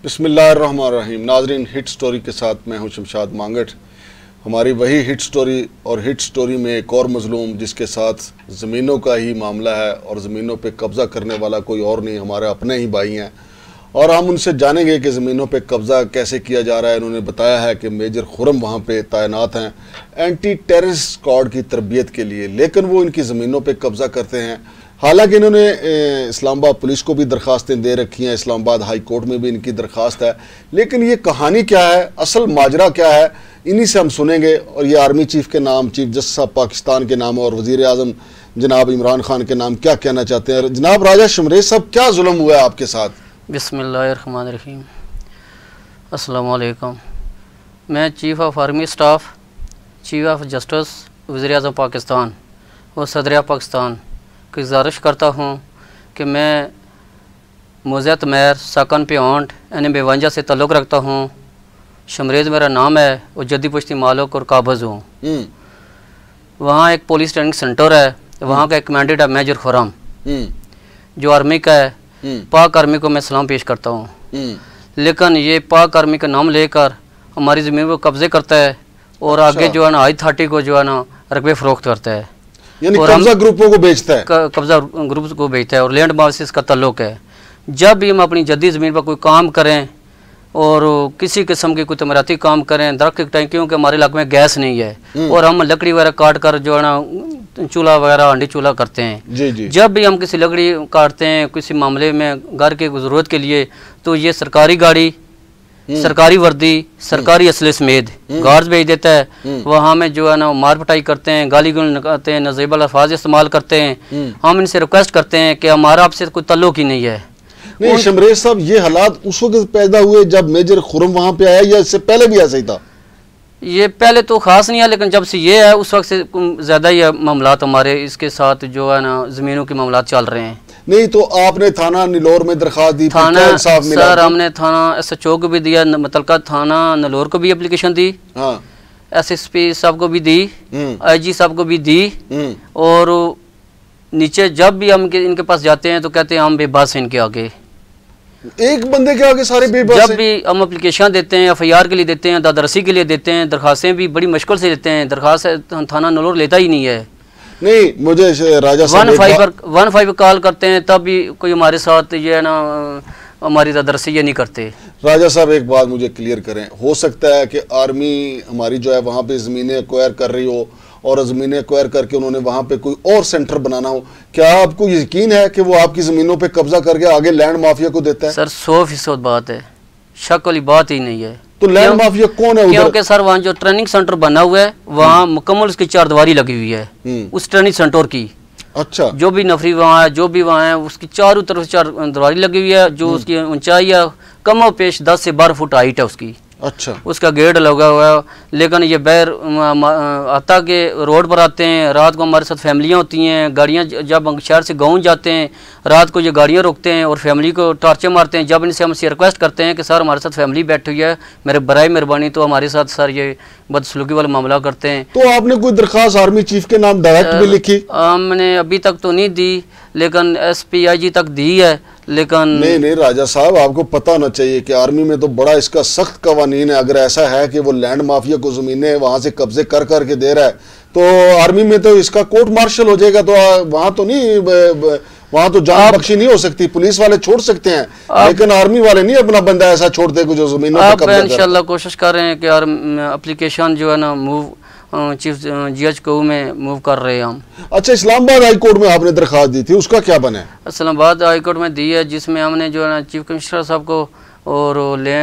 बिस्मिल्लाहिर्रहमानिर्रहीम। नाजरीन, hit story के साथ मैं हूं शमशाद मांगट। हमारी वही हिट स्टोरी, और हिट स्टोरी में एक और मजलूम जिसके साथ ज़मीनों का ही मामला है और ज़मीनों पे कब्ज़ा करने वाला कोई और नहीं, हमारे अपने ही भाई हैं। और हम उनसे जानेंगे कि ज़मीनों पे कब्ज़ा कैसे किया जा रहा है। उन्होंने बताया है कि मेजर खुरम वहाँ पे तैनात हैं एंटी टेररिस्ट स्क्वाड की तरबियत के लिए, लेकिन वो इनकी ज़मीनों पे कब्ज़ा करते हैं। हालांकि इन्होंने इस्लामाबाद पुलिस को भी दरख्वास्तें दे रखी हैं, इस्लामाबाद हाई कोर्ट में भी इनकी दरख्वास्त है, लेकिन ये कहानी क्या है, असल माजरा क्या है, इन्हीं से हम सुनेंगे। और ये आर्मी चीफ के नाम, चीफ जस्टिस ऑफ पाकिस्तान के नाम और वज़ीर आज़म जनाब इमरान खान के नाम क्या कहना चाहते हैं। जनाब राजा शमरेज साहब, क्या जुल्म हुआ है आपके साथ? बिस्मिल्लाहिर्रहमानिर्रहीम। अस्सलाम वालेकुम। मैं chief of army staff, chief of justice, वज़ीर आज़म पाकिस्तान और सदर पाकिस्तान की गुजारिश करता हूँ कि मैं मुज़त मैर सकन पेंट NM52 से ताल्लुक़ रखता हूँ। शमरेज मेरा नाम है और जद्दी पुश्ती मालिक और काबज़ हूँ। वहाँ एक पुलिस ट्रेनिंग सेंटर है, वहाँ का एक कमांडेंट है मेजर खुरम, जो आर्मी का है। पाक आर्मी को मैं सलाम पेश करता हूँ। लेकिन ये पाक आर्मी का नाम लेकर हमारी ज़मीन को कब्ज़े करता है और आगे जो है ना I-30 को जो है ना रकबे फ़रोख्त करता है, यानी कब्ज़ा ग्रुपों को बेचता है। कब्ज़ा ग्रुप को बेचता है और लैंड मार्क से इसका ताल्लुक है। जब भी हम अपनी जद्दी ज़मीन पर कोई काम करें और किसी किस्म की कोई तमराती काम करें, दरख्त की टैंकियों के हमारे इलाके में गैस नहीं है और हम लकड़ी वगैरह काट कर जो है ना चूल्हा वगैरह हंडी चूल्हा करते हैं। जी जी। जब भी हम किसी लकड़ी काटते हैं किसी मामले में घर के ज़रूरत के लिए, तो ये सरकारी गाड़ी, सरकारी वर्दी, सरकारी असले समेत गार्ड्स भेज देता है। वहाँ में जो है ना मार पिटाई करते हैं, गाली गलौज निकालते हैं, नाज़ेबल अल्फाज इस्तेमाल करते हैं। हम इनसे रिक्वेस्ट करते हैं कि हमारा आपसे कोई ताल्लुक ही नहीं है। नहीं शमरेज साहब, ये हालात उस वक्त पैदा हुए जब मेजर खुरम वहाँ पे आया या इससे पहले भी ऐसा ही था? ये पहले तो ख़ास नहीं है, लेकिन जब से ये है उस वक्त से ज़्यादा ही मामलात हमारे इसके साथ जो है ना ज़मीनों के मामलात चल रहे हैं। नहीं तो आपने थाना निलोर में दरख्वास्त दी? थाना सर हमने थाना SHO को भी दिया, मुतलका थाना निलोर को भी एप्लीकेशन दी, SSP साहब को भी दी, IG साहब को भी दी। और नीचे जब भी हम इनके पास जाते हैं तो कहते हैं हम बेबस हैं इनके आगे। एक बंदे के आगे सारे बेबस हैं? जब भी हम एप्लीकेशन देते हैं, FIR के लिए देते हैं, दादरसी के लिए देते हैं, दरख्वास्तें भी बड़ी मुश्किल से देते हैं, दरख्वास्त थाना निलोर लेता ही नहीं है। नहीं, मुझे राजा साहब 15 कॉल करते हैं तब भी कोई हमारे साथ ये है ना हमारी दादरसी ये नहीं करते। राजा साहब एक बात मुझे क्लियर करें, हो सकता है कि आर्मी हमारी जो है वहाँ पे ज़मीनें एक्वायर कर रही हो और ज़मीनें एक्वायर करके उन्होंने वहाँ पे कोई और सेंटर बनाना हो, क्या आपको यकीन है कि वो आपकी ज़मीनों पे कब्जा करके आगे लैंड माफिया को देता है? सर 100% बात है, शक वाली बात ही नहीं है। तो लैंड माफिया कौन है उधर? क्योंकि सर वहाँ जो ट्रेनिंग सेंटर बना हुआ है वहाँ मुकम्मल उसकी चारदीवारी लगी हुई है उस ट्रेनिंग सेंटर की। अच्छा। जो भी नफरी वहाँ है, जो भी वहाँ है, उसकी चारों तरफ चारदीवारी लगी हुई है, जो उसकी ऊंचाई है कम और पेश 10 से 12 फुट हाइट है उसकी। अच्छा। उसका गेट लगा हुआ है। लेकिन ये बैर आता के रोड पर आते हैं, रात को हमारे साथ फैमिलियाँ होती हैं, गाड़ियाँ जब हम शहर से गाँव जाते हैं रात को ये गाड़ियाँ रोकते हैं और फैमिली को टार्चर मारते हैं। जब इनसे हमसे रिक्वेस्ट करते हैं कि सर हमारे साथ फैमिली बैठी हुई है, मेरे बराए मेहरबानी, तो हमारे साथ सर ये बदसलूकी वाला मामला करते हैं। तो आपने कोई दरख्वास्त आर्मी चीफ के नाम डायरेक्ट भी लिखी? हमने अभी तक तो नहीं दी, लेकिन SP IG तक दी है। लेकिन नहीं राजा साहब, आपको पता होना चाहिए कि आर्मी में तो बड़ा इसका सख्त कवानीन है। अगर ऐसा है कि वो लैंड माफिया को ज़मीनें वहाँ से कब्जे कर करके दे रहा है तो आर्मी में तो इसका कोर्ट मार्शल हो जाएगा। तो वहाँ तो नहीं, वहाँ तो जान बख्शी नहीं हो सकती। पुलिस वाले छोड़ सकते हैं लेकिन आर्मी वाले नहीं अपना बंदा ऐसा छोड़ते जो ज़मीनों पर कब्जा। इंशाल्लाह कोशिश कर रहे हैं कि एप्लीकेशन जो है ना मूव चीफ GH को में मूव कर रहे हैं हम। अच्छा, इस्लामाबाद हाई कोर्ट में आपने दरख्वास्त दी थी, उसका क्या बना है? इस्लामाबाद हाई कोर्ट में दी है, जिसमें हमने जो है ना चीफ कमिश्नर साहब को और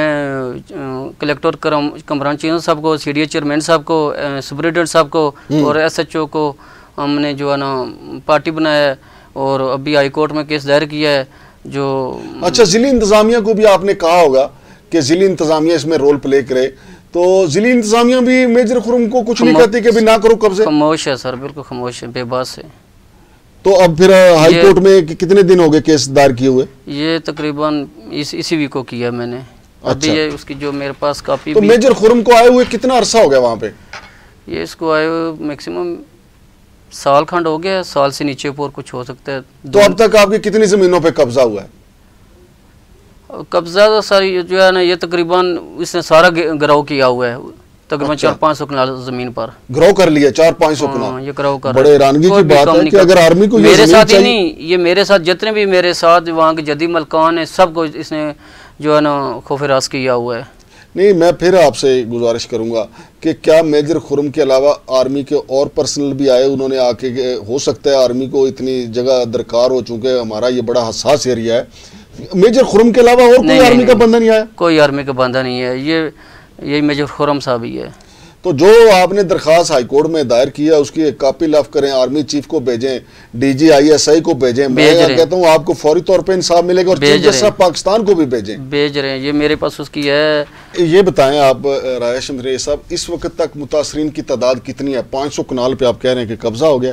कलेक्टर कमरान चीन साहब को, CDA चेयरमैन साहब को, सुपरिटेंडेंट साहब को और SHO को हमने जो है ना पार्टी बनाया है और अभी हाई कोर्ट में केस दायर किया है। जो अच्छा, ज़िली इंतज़ामिया को भी आपने कहा होगा कि ज़िली इंतज़ामिया इसमें रोल प्ले करे, तो ज़िली इंतज़ामिया भी मेजर खुरम को कुछ नहीं कहती कि भी ना करो कब्जे? खामोश है सर, बिल्कुल खामोश है, बेबस है। तो अब फिर हाई कोर्ट में कितने दिन हो गए केस दायर किए हुए? ये तकरीबन इसी वीक को किया मैंने। अभी ये उसकी जो मेरे पास कापी। तो मेजर खुरम को आए हुए कितना अरसा हो गया वहाँ पे? ये इसको आए हुए मैक्सिमम साल खंड हो गया, साल से नीचे ऊपर कुछ हो सकता है। तो अब तक आपकी कितनी ज़मीनों पे कब्जा हुआ है? कब्जा तो सर ये जो है ना, ये तकरीबन इसने सारा गिराव किया हुआ है, तकरीबन 400-500 कनाल जमीन पर ग्रो कर लिया। 400-500 कनाल ये ग्रो कर। बड़े हैरानगी की बात है कि अगर आर्मी को मेरे साथ ही नहीं, ये मेरे साथ जितने भी मेरे साथ वहाँ के जदी मलकान है, सबको इसने जो है ना खौफ रास किया हुआ है। नहीं, मैं फिर आपसे गुजारिश करूंगा कि क्या मेजर खुरम के अलावा आर्मी के और पर्सनल भी आए, उन्होंने आके, हो सकता है आर्मी को इतनी जगह दरकार हो, चूंकि हमारा ये बड़ा हसास एरिया है, मेजर खुरम के अलावा और कोई आर्मी का बंदा नहीं आया? कोई आर्मी का बंदा नहीं है, यही मेजर खुरम साहब ही है। तो जो आपने दरखास्त हाईकोर्ट में दायर किया उसकी एक कापी लफ करें, आर्मी चीफ को भेजें, DG ISI को भेजें। मैं कहता हूँ आपको फौरी तौर पे इंसाफ मिलेगा, और चीफ जस्टिस पाकिस्तान को भी भेज रहे हैं, ये मेरे पास उसकी है। ये बताएं आप राजा शमरेज साहब, इस वक्त तक मुतासरीन की तादाद कितनी है? 500 कनाल पे आप कह रहे हैं कि कब्जा हो गया।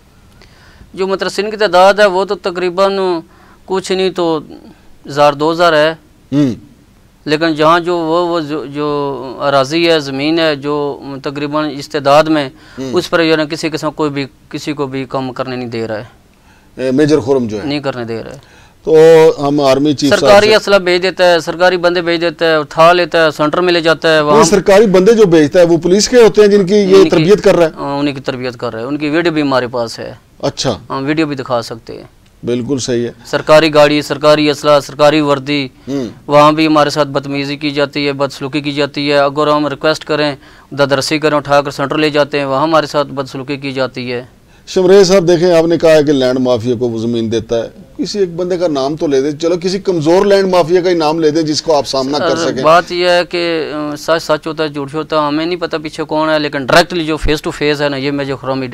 जो मुतासरीन की तादाद है वो तो तकरीबन कुछ नहीं तो 1000-2000 है, लेकिन जहाँ जो अराजी है, ज़मीन है, जो तकरीबन इस्तेदाद में, उस पर जो है किसी किस्म किसी को भी कम करने नहीं दे रहा है। मेजर खुरम जो है नहीं करने दे रहा है। तो हम आर्मी चीफ सरकारी असला भेज देता है, सरकारी बंदे भेज देता है, उठा लेता है, सेंटर में ले जाता है। वहाँ सरकारी बंदे जो भेजता है वो पुलिस के होते हैं जिनकी ये तरबियत कर रहा है? उन्हीं की तरबियत कर रहा है, उनकी वीडियो भी हमारे पास है। अच्छा, हम वीडियो भी दिखा सकते हैं। बिल्कुल सही है। सरकारी गाड़ी, सरकारी असला, सरकारी वर्दी, वहाँ भी हमारे साथ बदतमीजी की जाती है, बदसलूकी की जाती है। अगर हम रिक्वेस्ट करें, दरसी करें, उठाकर सेंटर ले जाते हैं, वहाँ हमारे साथ बदसलूकी की जाती है। शमरेज साहब देखें, आपने कहा है कि लैंड माफिया को वो जमीन देता है, किसी एक बंदे का नाम तो ले दे, चलो किसी कमजोर लैंड माफिया का ही नाम ले दे जिसको आप सामना कर सकें। बात यह है कि सच सच होता है, झूठ होता है, हमें नहीं पता पीछे कौन है, लेकिन डायरेक्टली जो फेस टू फेस है ना, ये मेजर खुरम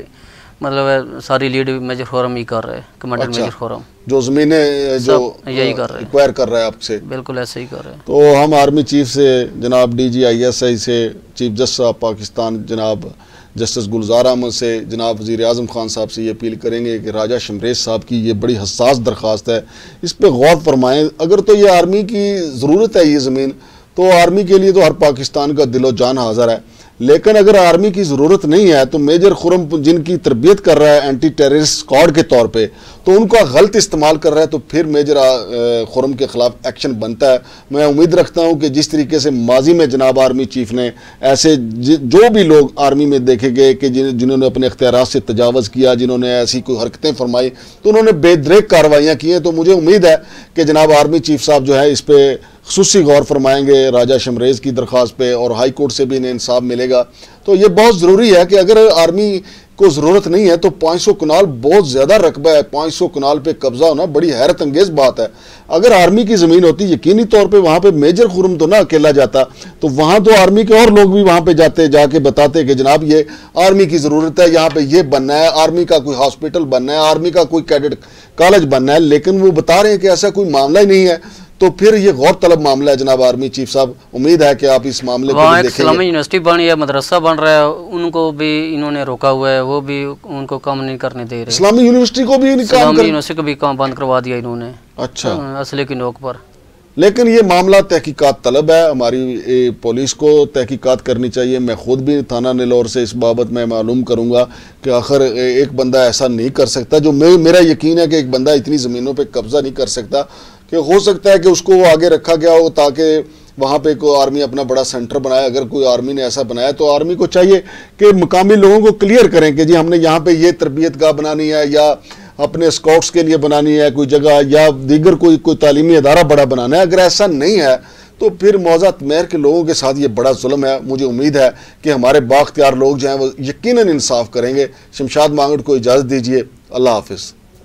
मतलब सारी लीड मेजर खुरम ही कर रहे हैं, कमांडर मेजर खुरम जो जमीनें जो यही कर रहे हैं, एक्वायर कर रहा है आपसे। बिल्कुल ऐसे ही कर रहे हैं। तो हम आर्मी चीफ से जनाब DG ISI से, चीफ जस्टिस ऑफ पाकिस्तान जनाब जस्टिस गुलजार अहमद से, जनाब वज़ीर आज़म खान साहब से ये अपील करेंगे कि राजा शमरेज साहब की ये बड़ी हसास दरख्वास्त है, इस पर गौर फरमाएँ। अगर तो ये आर्मी की ज़रूरत है ये ज़मीन, तो आर्मी के लिए तो हर पाकिस्तान का दिलो जान हाज़िर है, लेकिन अगर आर्मी की ज़रूरत नहीं है तो मेजर खुरम जिनकी तरबियत कर रहा है एंटी टेररिस्ट स्क्वाड के तौर पे, तो उनका गलत इस्तेमाल कर रहा है, तो फिर मेजर खुरम के ख़िलाफ़ एक्शन बनता है। मैं उम्मीद रखता हूँ कि जिस तरीके से माजी में जनाब आर्मी चीफ ने ऐसे जो भी लोग आर्मी में देखे गए कि जिन्होंने अपने इख्तियारात से तजावज़ किया, जिन्होंने ऐसी कोई हरकतें फरमाई, तो उन्होंने बेदरेक कार्रवाइयाँ की हैं। तो मुझे उम्मीद है कि जनाब आर्मी चीफ साहब जो है इस पर खुसूसी गौर फरमाएंगे राजा शमरेज की दरख्वास्त पे, और हाई कोर्ट से भी इन्हें इंसाफ मिलेगा। तो ये बहुत ज़रूरी है कि अगर आर्मी को ज़रूरत नहीं है तो 500 कनाल बहुत ज़्यादा रकबा है, 500 कनाल पे कब्ज़ा होना बड़ी हैरत अंगेज़ बात है। अगर आर्मी की ज़मीन होती यकीनी तौर पे वहाँ पे मेजर खुरम तो ना अकेला जाता, तो वहाँ तो आर्मी के और लोग भी वहाँ पे जाते, जाके बताते कि जनाब ये आर्मी की ज़रूरत है, यहाँ पे ये बनना है, आर्मी का कोई हॉस्पिटल बनना है, आर्मी का कोई कैडेट कॉलेज बनना है, लेकिन वो बता रहे हैं कि ऐसा कोई मामला ही नहीं है। तो फिर ये गौर तलब मामला है जनाब आर्मी चीफ साहब, उम्मीद है कि आप इस मामले को देखेंगे। इस्लामी यूनिवर्सिटी बनी है, मदरसा बन रहा है, उनको भी इन्होंने रोका हुआ है, वो भी उनको काम नहीं करने दे रहे। इस्लामी यूनिवर्सिटी को भी यूनिवर्सिटी को भी काम बंद करवा दिया इन्होंने। अच्छा, असले की नोक पर। लेकिन ये मामला तहकीकात तलब है, हमारी पुलिस को तहकीकात करनी चाहिए। मैं खुद भी थाना नेल्लौर से इस बाबत में मालूम करूँगा कि आखिर एक बंदा ऐसा नहीं कर सकता, जो मेरा यकीन है कि एक बंदा इतनी ज़मीनों पे कब्ज़ा नहीं कर सकता, कि हो सकता है कि उसको आगे रखा गया हो ताकि वहाँ पे कोई आर्मी अपना बड़ा सेंटर बनाए। अगर कोई आर्मी ने ऐसा बनाया तो आर्मी को चाहिए कि मुकामी लोगों को क्लियर करें कि जी हमने यहाँ पे ये तरबियत गाह बनानी है, या अपने स्काउट्स के लिए बनानी है कोई जगह, या दीगर कोई तालीमी अदारा बड़ा बनाना है। अगर ऐसा नहीं है तो फिर मौजा तमैर के लोगों के साथ ये बड़ा जुल्म है। मुझे उम्मीद है कि हमारे बाख्तियार लोग जो हैं वो यकीनन इंसाफ करेंगे। शमशाद मांगट को इजाज़त दीजिए। अल्लाह हाफिज़।